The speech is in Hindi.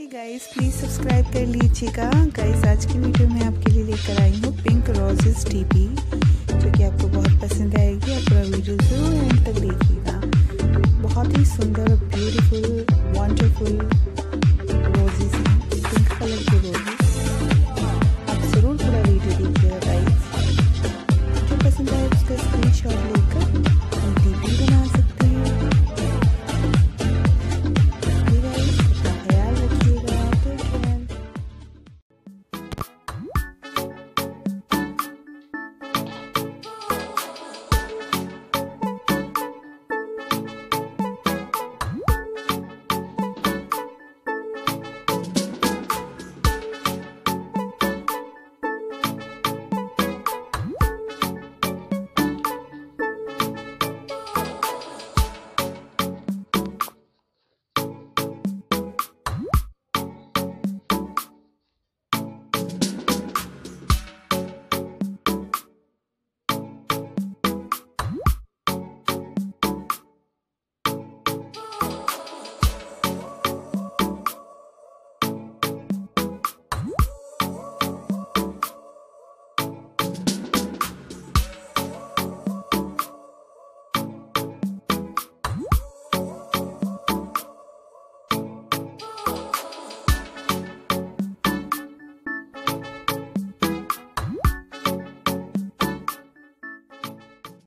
हे गाइस, प्लीज़ सब्सक्राइब कर लीजिएगा। गाइस, आज की वीडियो में आपके लिए लेकर आई हूँ पिंक रोजेस टीपी, जो कि आपको बहुत पसंद आएगी। आप पूरा वीडियो जरूर एंड तक देखिएगा। बहुत ही सुंदर, ब्यूटीफुल, वंडरफुल